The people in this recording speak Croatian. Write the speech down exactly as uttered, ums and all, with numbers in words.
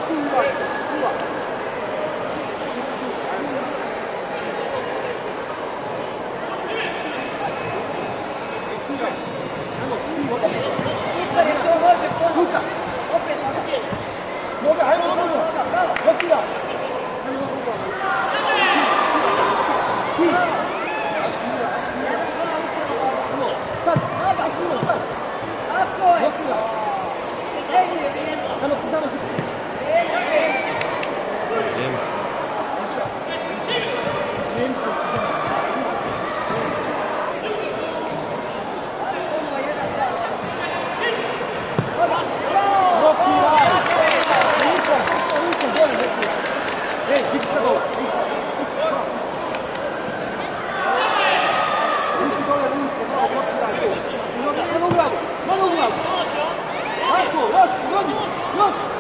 Super je to, može ponosa. Opet ona. Noga, hajmo noga. Gotira. Sad, noga, sad. Tako je. Gotira. Hajmo ti samo hitno. Vrijeme. Njemci. Ej, vidi se dole, vidi se. Vidi dole, ruke, malo posiraj. Malo u glavu, malo u glavu. Tako, još, još, još.